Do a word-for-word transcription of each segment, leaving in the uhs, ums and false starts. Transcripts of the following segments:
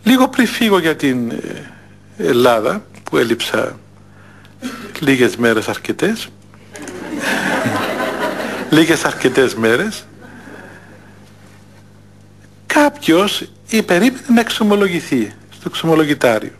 Λίγο πριν φύγω για την Ελλάδα, που έλειψα λίγες μέρες αρκετές, λίγες αρκετές μέρες, κάποιος υπερήπαινε να εξομολογηθεί στο εξομολογητάριο.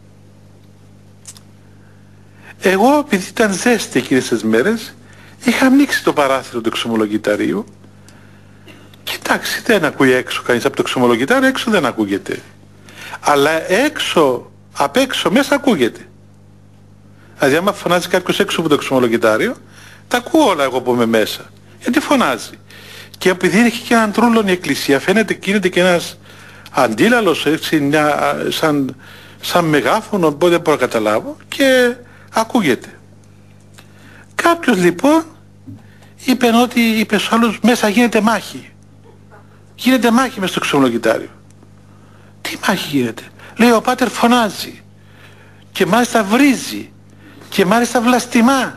Εγώ, επειδή ήταν ζέστη εκείνες τις μέρες, είχα ανοίξει το παράθυρο του εξομολογηταρίου και εντάξει, δεν ακούει έξω κανείς από το εξομολογητάριο, έξω δεν ακούγεται. Αλλά έξω, απ' έξω μέσα ακούγεται. Δηλαδή άμα φωνάζει κάποιος έξω από το εξομολογητάριο, τα ακούω όλα εγώ που είμαι μέσα. Γιατί φωνάζει. Και επειδή έχει και έναν τρούλον η εκκλησία, φαίνεται γίνεται και ένας αντίλαλος, έτσι, μια, σαν, σαν μεγάφωνο, οπότε δεν μπορώ να καταλάβω, και ακούγεται. Κάποιος λοιπόν είπε ότι είπε στους άλλους, μέσα γίνεται μάχη. Γίνεται μάχη μέσα στο εξομολογητάριο. Τι μάχη γίνεται? Λέει, ο πάτερ φωνάζει και μάλιστα βρίζει και μάλιστα βλαστημά.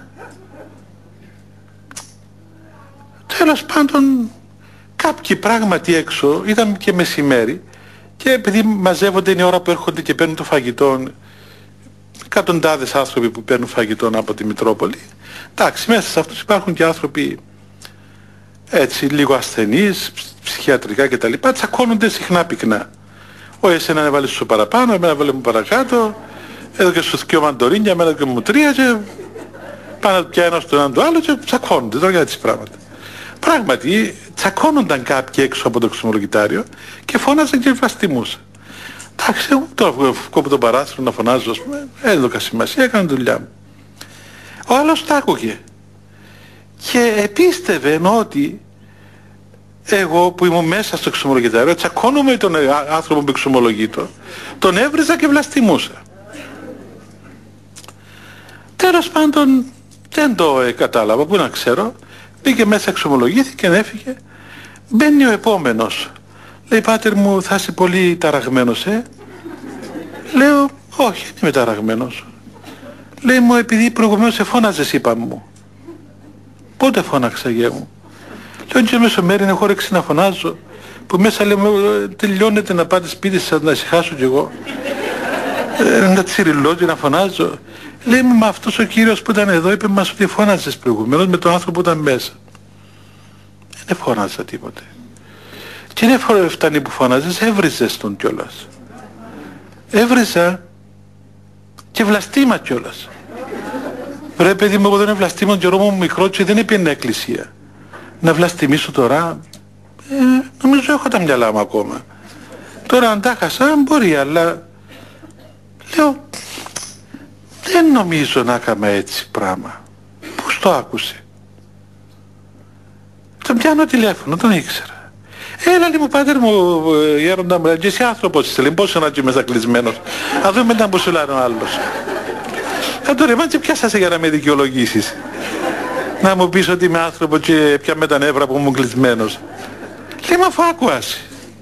Τέλος πάντων, κάποιοι πράγματι έξω, ήταν και μεσημέρι, και επειδή μαζεύονται, είναι η ώρα που έρχονται και παίρνουν το φαγητό, εκατοντάδες άνθρωποι που παίρνουν φαγητό από τη Μητρόπολη, εντάξει, μέσα σε αυτούς υπάρχουν και άνθρωποι έτσι λίγο ασθενείς, ψυχιατρικά κτλ. Τσακώνονται συχνά πυκνά. Ο εσένα έβαλε σου παραπάνω, εμένα έβαλε μου παρακάτω, έδωκε σου δυο μαντορίνια, εμένα έδωκε μου τρία, και πάνε πια ένας τον έναν το άλλο και τσακώνονται τώρα για τις πράγματα. Πράγματι, τσακώνονταν κάποιοι έξω από το εξομολογητάριο και φώναζαν και βλαστημούσαν. Εντάξει, εγώ τώρα βγω από τον παράθυρο να φωνάζω, ας πούμε, έδωκα σημασία, έκανα τη δουλειά μου. Ο άλλος τα άκουγε και επίστευε ότι εγώ που ήμουν μέσα στο εξομολογητάριο, τσακώνομαι τον άνθρωπο που εξομολογείτο, τον έβριζα και βλαστημούσα. Τέλος πάντων, δεν το ε, κατάλαβα, πού να ξέρω. Πήγε μέσα, εξομολογήθηκε, έφυγε. Μπαίνει ο επόμενος. Λέει, πάτερ μου, θα είσαι πολύ ταραγμένος, ε? Λέω, όχι, δεν είμαι ταραγμένος. Λέει, μου, επειδή προηγουμένως σε φώναζες, είπα μου. Πότε φώναξα, γε μου? Λέω, και μεσομέρι έχω όρεξη να φωνάζω, που μέσα λέμε, τελειώνεται να πάτε σπίτι σας, να ησυχάσω κι εγώ. Ε, να τσιριλώ και να φωνάζω. Λέει, μα αυτός ο κύριος που ήταν εδώ είπε μας ότι φώναζες προηγουμένως με τον άνθρωπο που ήταν μέσα. Δεν φώναζα τίποτε. Και δεν φτάνει που φώναζες, έβριζες τον κιόλας. Έβριζα και βλαστήμα κιόλας. Βρε παιδί μου, εγώ δεν βλαστήμον και μου μικρό και δεν έπαιρνε εκκλησία. Να βλαστημίσω τώρα, ε, νομίζω έχω τα μυαλά μου ακόμα. Τώρα αν τα χάσα μπορεί, αλλά λέω, δεν νομίζω να έκαμε έτσι πράγμα. Πώς το άκουσε? Τον πιάνω τηλέφωνο, τον ήξερα. Έλα λέει μου, πάτερ μου, γέροντα μου, και εσύ άνθρωπος είσαι, λέει, πόσο να είμαι μέσα κλεισμένος. Α δούμε να μου σου λέει ο άλλος. Θα το ρεμάτσε, πιάσασαι για να με δικαιολογήσεις. Να μου πεις ότι είμαι άνθρωπο και πια με τα νεύρα που ήμουν κλεισμένος. Λέει, μα αφού άκουας.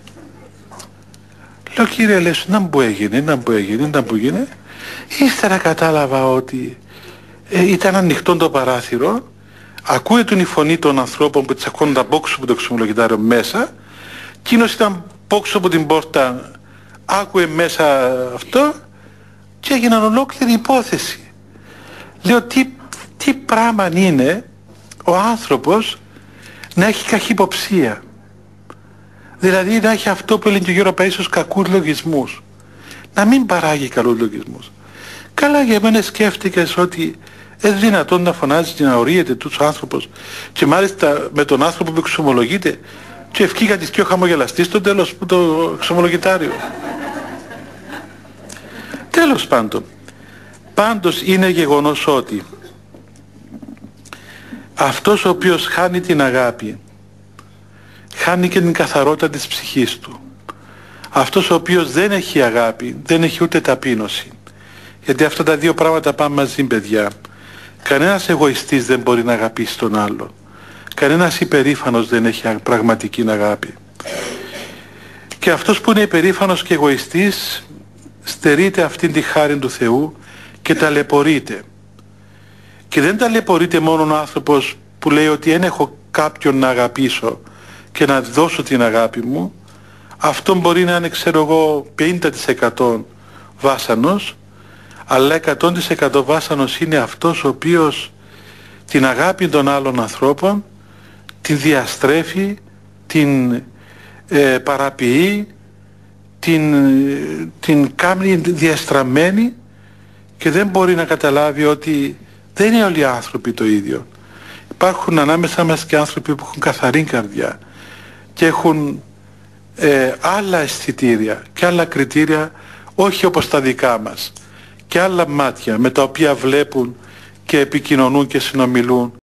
Λέω, κύριε, λες, να μου έγινε, να μου έγινε, να μου έγινε. Ύστερα κατάλαβα ότι ε, ήταν ανοιχτό το παράθυρο, ακούε τον η φωνή των ανθρώπων που τσακώνονταν πόξω από το εξομολογητάριο μέσα, εκείνος ήταν πόξω από την πόρτα, άκουε μέσα αυτό και έγιναν ολόκληρη υπόθεση. Λέω, τι, τι πράγμα είναι ο άνθρωπος να έχει καχυποψία, δηλαδή να έχει αυτό που έλεγε και ο Γιώργος Παΐσιος, κακούς λογισμούς, να μην παράγει καλούς λογισμούς. Καλά, για μένα σκέφτηκες ότι είναι δυνατόν να φωνάζει και να ορίεται τους άνθρωπος και μάλιστα με τον άνθρωπο που εξομολογείται και ευκήγα της και ο χαμογελαστής στο τέλος που το εξομολογητάριο. Τέλος πάντων, πάντως είναι γεγονός ότι αυτός ο οποίος χάνει την αγάπη χάνει και την καθαρότητα της ψυχής του. Αυτός ο οποίος δεν έχει αγάπη δεν έχει ούτε ταπείνωση. Γιατί αυτά τα δύο πράγματα πάνε μαζί, παιδιά. Κανένας εγωιστής δεν μπορεί να αγαπήσει τον άλλο. Κανένας υπερήφανος δεν έχει πραγματική αγάπη. Και αυτός που είναι υπερήφανος και εγωιστής στερείται αυτήν τη χάρη του Θεού και ταλαιπωρείται. Και δεν ταλαιπωρείται μόνο ο άνθρωπος που λέει ότι δεν έχω κάποιον να αγαπήσω και να δώσω την αγάπη μου, αυτό μπορεί να είναι, ξέρω εγώ, πενήντα τοις εκατό βάσανος, αλλά εκατό τοις εκατό βάσανος είναι αυτός ο οποίος την αγάπη των άλλων ανθρώπων την διαστρέφει, την ε, παραποιεί, την, την κάνει διαστραμμένη και δεν μπορεί να καταλάβει ότι δεν είναι όλοι οι άνθρωποι το ίδιο. Υπάρχουν ανάμεσα μας και άνθρωποι που έχουν καθαρή καρδιά και έχουν ε, άλλα αισθητήρια και άλλα κριτήρια, όχι όπως τα δικά μας, και άλλα μάτια με τα οποία βλέπουν και επικοινωνούν και συνομιλούν